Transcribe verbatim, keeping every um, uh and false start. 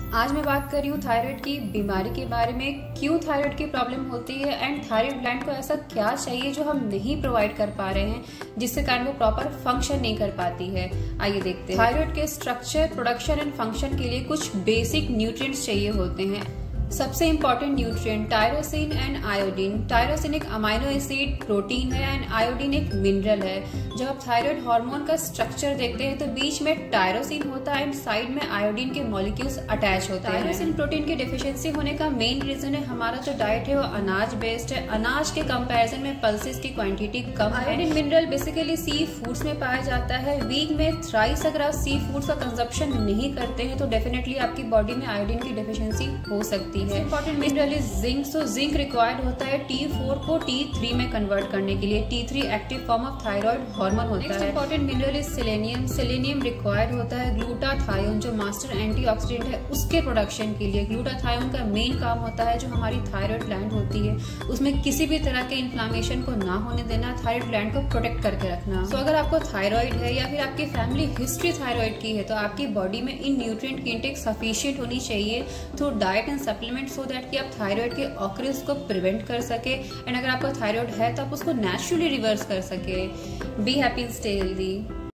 आज मैं बात कर रही हूँ थायराइड की बीमारी के बारे में, क्यों थायराइड की प्रॉब्लम होती है एंड थायराइड ग्लैंड को ऐसा क्या चाहिए जो हम नहीं प्रोवाइड कर पा रहे हैं, जिससे कारण वो प्रॉपर फंक्शन नहीं कर पाती है। आइए देखते हैं। थायराइड के स्ट्रक्चर, प्रोडक्शन एंड फंक्शन के लिए कुछ बेसिक न्यूट्रिएंट्स चाहिए होते हैं। सबसे important nutrient tyrosine and iodine. Tyrosine एक अमाइनो एसिड प्रोटीन है एंड आयोडीन एक मिनरल है। जब आप थायराइड हार्मोन का स्ट्रक्चर देखते हैं तो बीच में टायरोसिन होता है एंड साइड में आयोडीन के मॉलिक्यूल्स अटैच होते हैं। टायरोसिन प्रोटीन की डिफिशियंसी होने का मेन रीजन है हमारा जो डाइट है वो अनाज बेस्ड है। अनाज के कंपैरिजन में पल्सेस की क्वांटिटी कम है। Iodine mineral basically sea foods में पाया जाता है। वीक में थ्राइस अगर आप सी फूड्स का कंजप्शन नहीं करते हैं तो डेफिनेटली आपकी बॉडी में आयोडीन की डिफिशियंसी हो सकती है। Important mineral is zinc. So zinc required होता है टी फोर को टी थ्री में कन्वर्ट करने के लिए। T three active form of thyroid hormone होता है। Important mineral is selenium. Selenium required होता है ग्लूटाथायोन जो मास्टर एंटीऑक्सीडेंट है उसके प्रोडक्शन के लिए। ग्लूटाथायोन का मेन काम होता है जो हमारी थायराइड ग्लैंड होती है उसमें किसी भी तरह के इन्फ्लामेशन को ना होने देना, थायराइड ग्लैंड को प्रोटेक्ट करके रखना। सो so, अगर आपको थायराइड है या फिर आपकी फैमिली हिस्ट्री थायराइड की है तो आपकी बॉडी में इन न्यूट्रिएंट की इंटेक सफिशिएंट होनी चाहिए through diet and supplement so that कि आप थायराइड के ऑकरेंस को प्रिवेंट कर सके एंड अगर आपको थायराइड है तो आप उसको नेचुरली रिवर्स कर सके। Be happy, stay healthy.